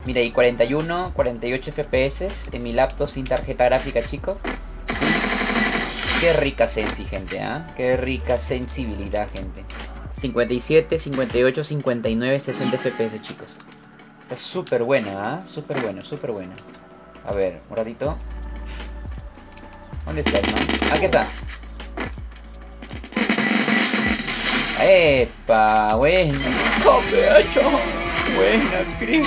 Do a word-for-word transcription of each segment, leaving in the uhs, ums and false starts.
Mira, y cuarenta y uno, cuarenta y ocho F P S en mi laptop sin tarjeta gráfica, chicos. Qué rica sensi, gente, ¿ah? ¿eh? Qué rica sensibilidad, gente. cincuenta y siete, cincuenta y ocho, cincuenta y nueve, sesenta F P S, chicos. Está súper buena, ¿ah? ¿eh? Súper bueno, súper bueno. A ver, un ratito. ¿Dónde está el man? Aquí está. ¡Epa! Buena. ¡Copeacho! Buena, Chris.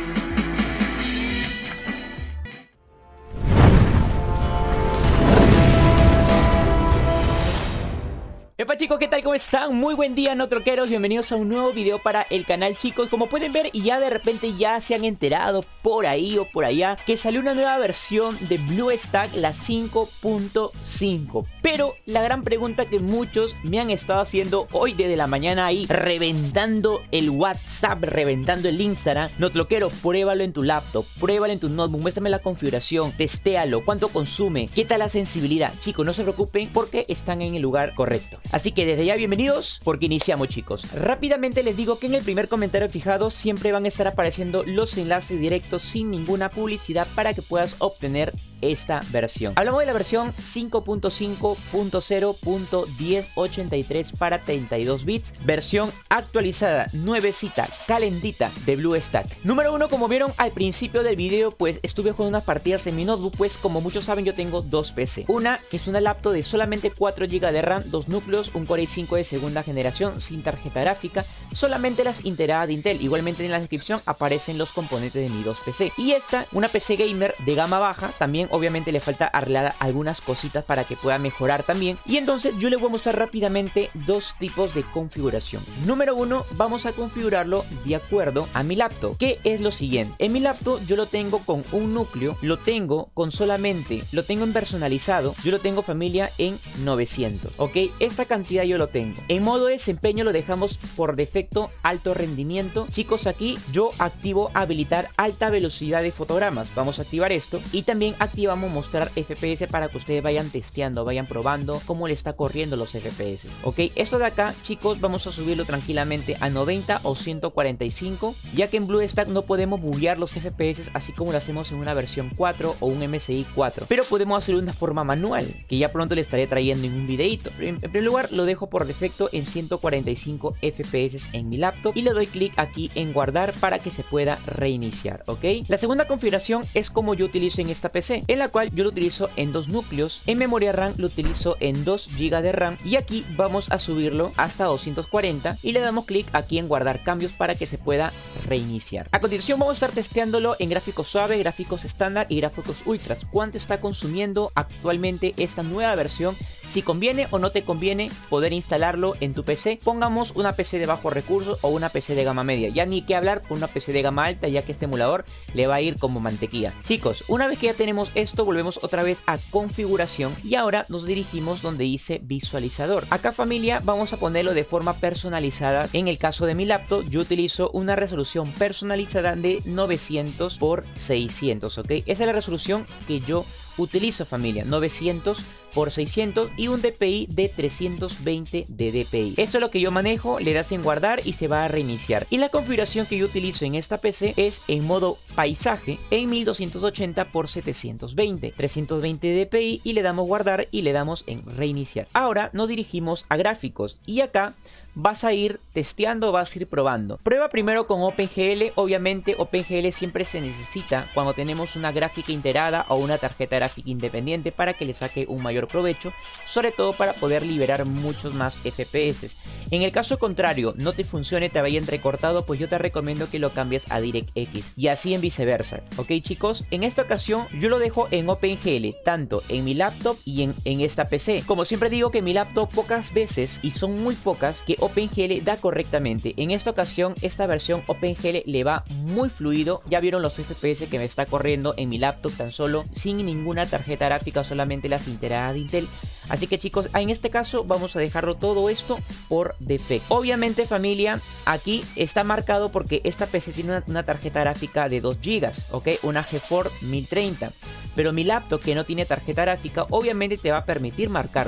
Epa chicos, ¿qué tal? ¿Cómo están? Muy buen día, no troqueros, bienvenidos a un nuevo video para el canal, chicos. Como pueden ver, y ya de repente ya se han enterado por ahí o por allá que salió una nueva versión de BlueStack, la cinco punto cinco. Pero la gran pregunta que muchos me han estado haciendo hoy desde la mañana ahí, reventando el WhatsApp, reventando el Instagram: no troquero, pruébalo en tu laptop, pruébalo en tu notebook, muéstrame la configuración, testéalo, cuánto consume, qué tal la sensibilidad. Chicos, no se preocupen porque están en el lugar correcto. Así que desde ya bienvenidos porque iniciamos, chicos. Rápidamente les digo que en el primer comentario fijado siempre van a estar apareciendo los enlaces directos sin ninguna publicidad para que puedas obtener esta versión. Hablamos de la versión cinco punto cinco punto cero punto diez ochenta y tres para treinta y dos bits, versión actualizada, nuevecita, calentita de BlueStack. Número uno, como vieron al principio del video, pues estuve jugando unas partidas en mi notebook, pues como muchos saben yo tengo dos P C. Una que es una laptop de solamente cuatro gigas de RAM, dos núcleos, un Core i cinco de segunda generación sin tarjeta gráfica, solamente las integradas de Intel. Igualmente en la descripción aparecen los componentes de mi dos P C. Y esta, una P C gamer de gama baja, también obviamente le falta arreglar algunas cositas para que pueda mejorar también. Y entonces yo les voy a mostrar rápidamente dos tipos de configuración. Número uno, vamos a configurarlo de acuerdo a mi laptop, que es lo siguiente. En mi laptop yo lo tengo con un núcleo, lo tengo con solamente, lo tengo en personalizado, yo lo tengo familia en novecientos, ok. Esta cantidad yo lo tengo. En modo de desempeño lo dejamos por defecto alto rendimiento. Chicos, aquí yo activo habilitar alta velocidad de fotogramas. Vamos a activar esto y también activamos mostrar F P S para que ustedes vayan testeando, vayan probando cómo le está corriendo los F P S. Ok, esto de acá, chicos, vamos a subirlo tranquilamente a noventa o ciento cuarenta y cinco, ya que en BlueStack no podemos buguear los F P S así como lo hacemos en una versión cuatro o un M S I cuatro, pero podemos hacerlo de una forma manual, que ya pronto le estaré trayendo en un videito. En primer lugar, lo dejo por defecto en ciento cuarenta y cinco F P S en mi laptop y le doy clic aquí en guardar para que se pueda reiniciar, ok. La segunda configuración es como yo utilizo en esta P C, en la cual yo lo utilizo en dos núcleos. En memoria RAM lo utilizo en dos gigas de RAM y aquí vamos a subirlo hasta doscientos cuarenta y le damos clic aquí en guardar cambios para que se pueda reiniciar. A continuación vamos a estar testeándolo en gráficos suave, gráficos estándar y gráficos ultras. ¿Cuánto está consumiendo actualmente esta nueva versión? Si conviene o no te conviene poder instalarlo en tu P C. Pongamos una P C de bajos recursos o una P C de gama media. Ya ni que hablar con una P C de gama alta, ya que este emulador le va a ir como mantequilla. Chicos, una vez que ya tenemos esto, volvemos otra vez a configuración y ahora nos dirigimos donde dice visualizador. Acá, familia, vamos a ponerlo de forma personalizada. En el caso de mi laptop, yo utilizo una resolución personalizada de novecientos por seiscientos, ok. Esa es la resolución que yo utilizo, familia, novecientos por seiscientos y un D P I de trescientos veinte de D P I. Esto es lo que yo manejo, le das en guardar y se va a reiniciar. Y la configuración que yo utilizo en esta P C es en modo paisaje en mil doscientos ochenta por setecientos veinte, trescientos veinte de D P I y le damos guardar y le damos en reiniciar. Ahora nos dirigimos a gráficos y acá vas a ir testeando, vas a ir probando. Prueba primero con OpenGL. Obviamente OpenGL siempre se necesita cuando tenemos una gráfica integrada o una tarjeta gráfica independiente para que le saque un mayor provecho, sobre todo para poder liberar muchos más F P S. En el caso contrario, no te funcione, te vaya entrecortado, pues yo te recomiendo que lo cambies a DirectX y así en viceversa, ok, chicos. En esta ocasión yo lo dejo en OpenGL tanto en mi laptop y en, en esta P C. Como siempre digo que mi laptop pocas veces, y son muy pocas, que OpenGL da correctamente. En esta ocasión esta versión OpenGL le va muy fluido. Ya vieron los F P S que me está corriendo en mi laptop tan solo sin ninguna tarjeta gráfica, solamente las integradas de Intel. Así que, chicos, en este caso vamos a dejarlo todo esto por defecto. Obviamente, familia, aquí está marcado porque esta P C tiene una, una tarjeta gráfica de dos gigas, ok, una GeForce mil treinta. Pero mi laptop, que no tiene tarjeta gráfica, obviamente te va a permitir marcarlo.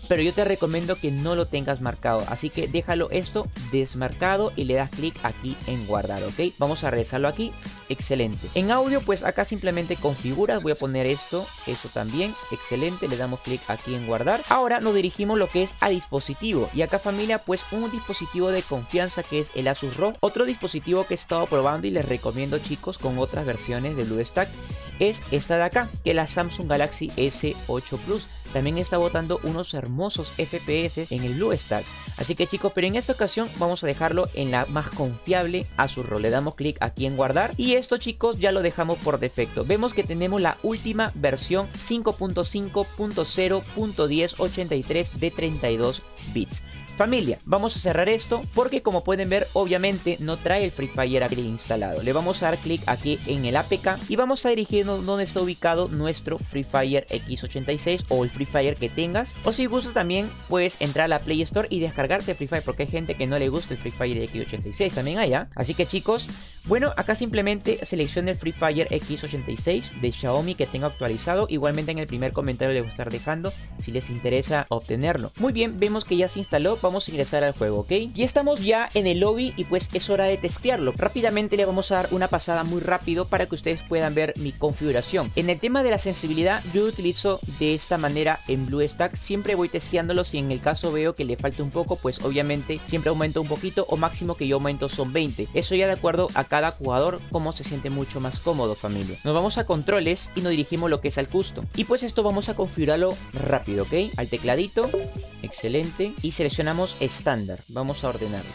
pero yo te recomiendo que no lo tengas marcado, así que déjalo esto desmarcado y le das clic aquí en guardar, ¿ok? Vamos a regresarlo aquí. Excelente. En audio, pues acá simplemente configuras. Voy a poner esto, eso también. Excelente. Le damos clic aquí en guardar. Ahora nos dirigimos lo que es a dispositivo. Y acá, familia, pues un dispositivo de confianza que es el Asus R O G. Otro dispositivo que he estado probando y les recomiendo, chicos, con otras versiones de BlueStack, es esta de acá, que es la Samsung Galaxy S ocho Plus. También está botando unos hermosos F P S en el BlueStack. Así que, chicos, pero en esta ocasión vamos a dejarlo en la más confiable Asus R O G. Le damos clic aquí en guardar. Y esto, chicos, ya lo dejamos por defecto. Vemos que tenemos la última versión cinco punto cinco punto cero punto diez ochenta y tres de treinta y dos bits. Familia, vamos a cerrar esto porque, como pueden ver, obviamente no trae el Free Fire aquí instalado. Le vamos a dar clic aquí en el A P K y vamos a dirigirnos donde está ubicado nuestro Free Fire equis ochenta y seis o el Free Fire que tengas. O si gustas también puedes entrar a la Play Store y descargarte Free Fire, porque hay gente que no le gusta el Free Fire equis ochenta y seis también allá. Así que, chicos, bueno, acá simplemente seleccione el Free Fire equis ochenta y seis de Xiaomi que tenga actualizado. Igualmente en el primer comentario les voy a estar dejando si les interesa obtenerlo. Muy bien, vemos que ya se instaló. Vamos a ingresar al juego, ¿ok? Y estamos ya en el lobby y pues es hora de testearlo. Rápidamente le vamos a dar una pasada muy rápido para que ustedes puedan ver mi configuración. En el tema de la sensibilidad, yo utilizo de esta manera en BlueStack. Siempre voy testeándolo. Si en el caso veo que le falta un poco, pues obviamente siempre aumento un poquito, o máximo que yo aumento son veinte. Eso ya de acuerdo a cada jugador, cómo se siente mucho más cómodo, familia. Nos vamos a controles y nos dirigimos a lo que es al custom. Y pues esto vamos a configurarlo rápido, ¿ok? Al tecladito. Excelente. Y seleccionamos estándar. Vamos a ordenarlo.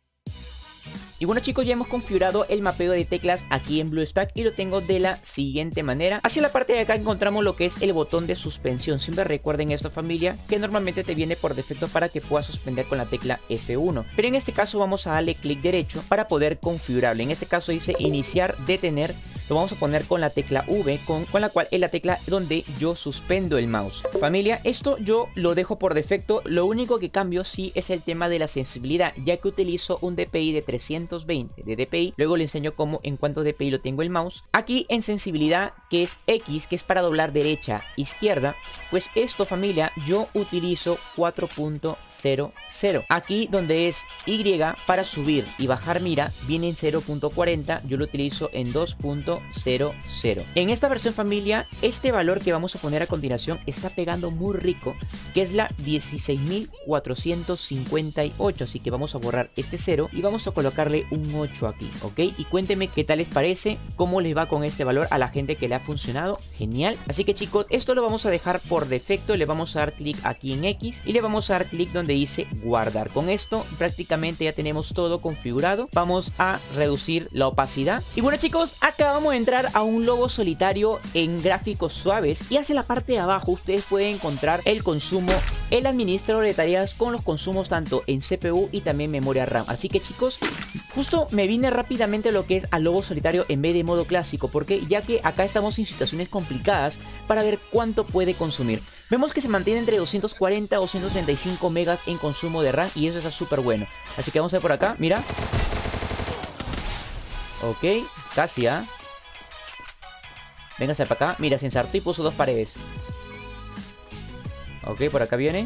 Y bueno, chicos, ya hemos configurado el mapeo de teclas aquí en BlueStack y lo tengo de la siguiente manera. Hacia la parte de acá encontramos lo que es el botón de suspensión. Siempre recuerden esto, familia, que normalmente te viene por defecto para que puedas suspender con la tecla F uno. Pero en este caso vamos a darle clic derecho para poder configurarlo. En este caso dice iniciar, detener. Lo vamos a poner con la tecla V, con, con la cual es la tecla donde yo suspendo el mouse. Familia, esto yo lo dejo por defecto. Lo único que cambio sí es el tema de la sensibilidad, ya que utilizo un D P I de trescientos veinte de D P I. Luego le enseño cómo, en cuánto D P I lo tengo el mouse. Aquí en sensibilidad, que es X, que es para doblar derecha, izquierda, pues esto, familia, yo utilizo cuatro punto cero cero. Aquí donde es Y para subir y bajar mira, viene en cero punto cuarenta. Yo lo utilizo en dos punto cero cero. En esta versión, familia, este valor que vamos a poner a continuación está pegando muy rico, que es la dieciséis mil cuatrocientos cincuenta y ocho. Así que vamos a borrar este cero y vamos a colocarle un ocho aquí, ¿ok? Y cuéntenme qué tal les parece, cómo les va con este valor a la gente que le ha funcionado. Genial. Así que, chicos, esto lo vamos a dejar por defecto. Le vamos a dar clic aquí en X y le vamos a dar clic donde dice guardar. Con esto prácticamente ya tenemos todo configurado. Vamos a reducir la opacidad. Y bueno, chicos, acá vamos a entrar a un lobo solitario en gráficos suaves y hacia la parte de abajo ustedes pueden encontrar el consumo, el administrador de tareas con los consumos tanto en C P U y también memoria RAM. Así que, chicos, justo me vine rápidamente a lo que es al lobo solitario en vez de modo clásico, porque ya que acá estamos en situaciones complicadas para ver cuánto puede consumir. Vemos que se mantiene entre doscientos cuarenta a doscientos treinta y cinco megas en consumo de RAM y eso está súper bueno. Así que vamos a ver por acá, mira. Ok, casi, ¿ah? ¿eh? Véngase para acá. Mira, se ensartó y puso dos paredes. Ok, por acá viene.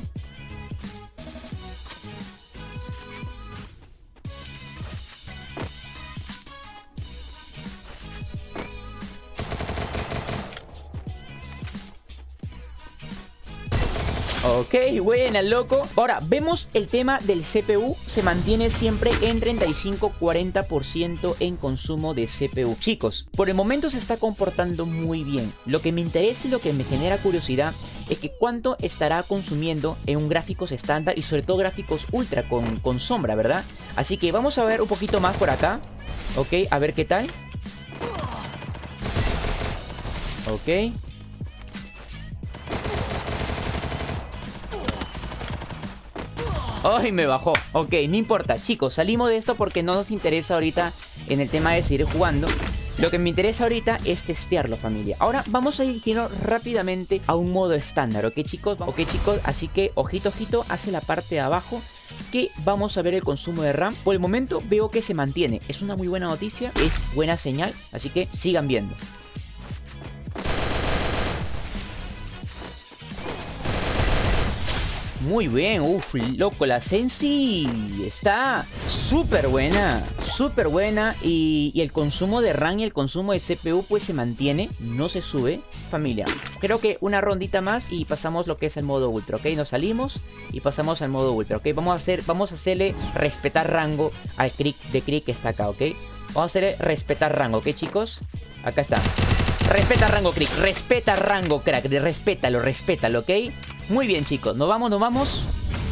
Ok, buena, loco. Ahora, vemos el tema del C P U. Se mantiene siempre en treinta y cinco a cuarenta por ciento en consumo de C P U. Chicos, por el momento se está comportando muy bien. Lo que me interesa y lo que me genera curiosidad es que cuánto estará consumiendo en un gráficos estándar y sobre todo gráficos ultra con, con sombra, ¿verdad? Así que vamos a ver un poquito más por acá. Ok, a ver qué tal. Ok. ¡Ay, me bajó! Ok, no importa, chicos, salimos de esto porque no nos interesa ahorita en el tema de seguir jugando. Lo que me interesa ahorita es testearlo, familia. Ahora vamos a dirigirnos rápidamente a un modo estándar, ¿ok, chicos? Ok, chicos, así que ojito, ojito, hacia la parte de abajo, que vamos a ver el consumo de RAM. Por el momento veo que se mantiene. Es una muy buena noticia, es buena señal, así que sigan viendo. Muy bien, uff, loco, la Sensi está súper buena, súper buena. Y, y el consumo de RAM y el consumo de C P U pues se mantiene, no se sube. Familia, creo que una rondita más y pasamos lo que es el modo ultra, ¿ok? Nos salimos y pasamos al modo ultra, ¿ok? Vamos a, hacer, vamos a hacerle respetar rango al Crick de Crick que está acá, ¿ok? Vamos a hacerle respetar rango, ¿ok, chicos? Acá está. Respeta rango, Crick, respeta rango, crack, respétalo, respétalo, ¿ok? Muy bien, chicos, nos vamos, nos vamos.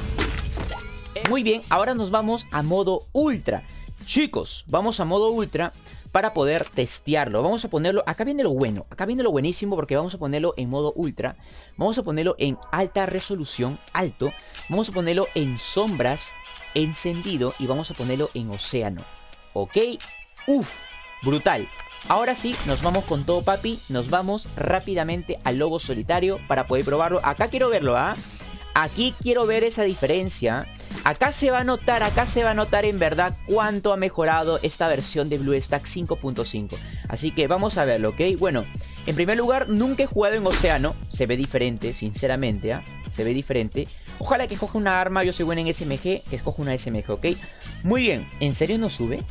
Muy bien, ahora nos vamos a modo ultra. Chicos, vamos a modo ultra para poder testearlo. Vamos a ponerlo, acá viene lo bueno, acá viene lo buenísimo porque vamos a ponerlo en modo ultra. Vamos a ponerlo en alta resolución, alto. Vamos a ponerlo en sombras, encendido y vamos a ponerlo en océano. ¿Ok? Uf, brutal. Ahora sí, nos vamos con todo, papi. Nos vamos rápidamente al lobo solitario para poder probarlo. Acá quiero verlo, ¿ah? Aquí quiero ver esa diferencia. Acá se va a notar, acá se va a notar en verdad cuánto ha mejorado esta versión de BlueStack cinco punto cinco. Así que vamos a verlo, ¿ok? Bueno, en primer lugar, nunca he jugado en océano. Se ve diferente, sinceramente, ¿ah? Se ve diferente. Ojalá que coja una arma, yo soy bueno en S M G, que escoja una S M G, ¿ok? Muy bien, ¿en serio no sube?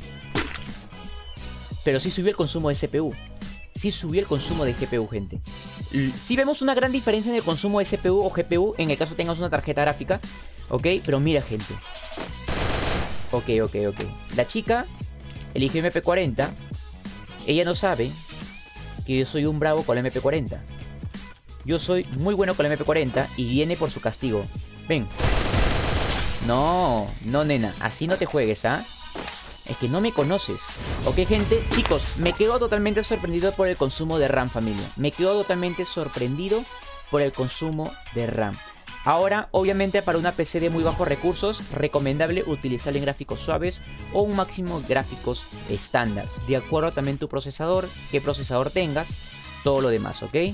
Pero sí subió el consumo de C P U. Sí subió el consumo de G P U, gente. Sí vemos una gran diferencia en el consumo de C P U o G P U, en el caso tengas una tarjeta gráfica. Ok, pero mira, gente. Ok, ok, ok. La chica eligió M P cuarenta. Ella no sabe que yo soy un bravo con la M P cuarenta. Yo soy muy bueno con la M P cuarenta y viene por su castigo. Ven. No, no, nena. Así no te juegues, ¿ah? Es que no me conoces. Ok, gente, chicos, me quedo totalmente sorprendido por el consumo de RAM, familia. Me quedo totalmente sorprendido por el consumo de RAM. Ahora, obviamente, para una P C de muy bajos recursos, recomendable utilizar en gráficos suaves o un máximo de gráficos estándar. De acuerdo también tu procesador, qué procesador tengas, todo lo demás, ¿ok?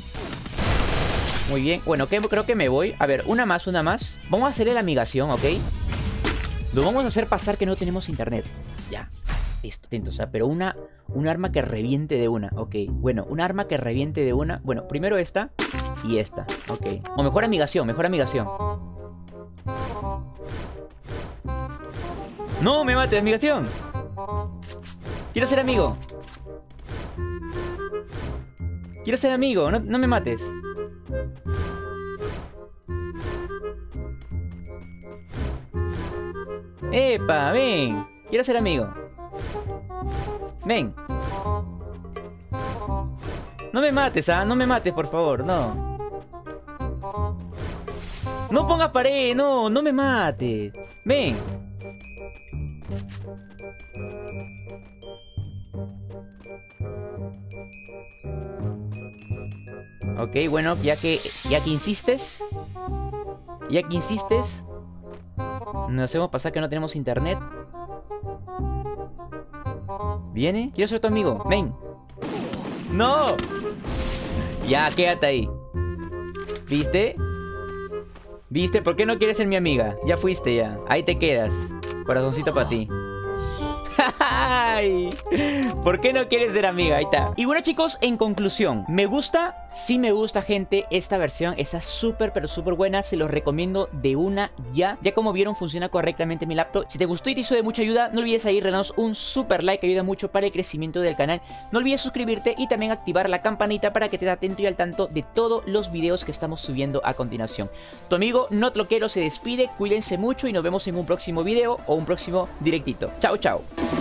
Muy bien, bueno, ¿qué? Creo que me voy. A ver, una más, una más. Vamos a hacerle la migración, ¿ok? Lo vamos a hacer pasar que no tenemos internet. Ya, listo, atentos, ¿eh? Pero una, un arma que reviente de una. Ok, bueno, un arma que reviente de una. Bueno, primero esta y esta. Ok, o mejor amigación, mejor amigación. No, me mates, amigación. Quiero ser amigo. Quiero ser amigo, no, no me mates. Epa, ven. Quiero ser amigo. Ven. No me mates, ¿ah? No me mates, por favor, no. No pongas pared, no, no me mates. Ven. Ok, bueno, ya que, ya que insistes. Ya que insistes. Nos hacemos pasar que no tenemos internet. ¿Viene? Quiero ser tu amigo. Ven. ¡No! Ya, quédate ahí. ¿Viste? ¿Viste? ¿Por qué no quieres ser mi amiga? Ya fuiste ya. Ahí te quedas. Corazoncito para ti. Ay, ¿por qué no quieres ser amiga? Ahí está. Y bueno, chicos, en conclusión, me gusta, sí me gusta, gente, esta versión. Está súper, pero súper buena. Se los recomiendo de una ya. Ya como vieron, funciona correctamente mi laptop. Si te gustó y te hizo de mucha ayuda, no olvides ahí regalarnos un super like, ayuda mucho para el crecimiento del canal. No olvides suscribirte y también activar la campanita para que te estés atento y al tanto de todos los videos que estamos subiendo a continuación. Tu amigo Notloquero se despide, cuídense mucho y nos vemos en un próximo video o un próximo directito. Chao, chao.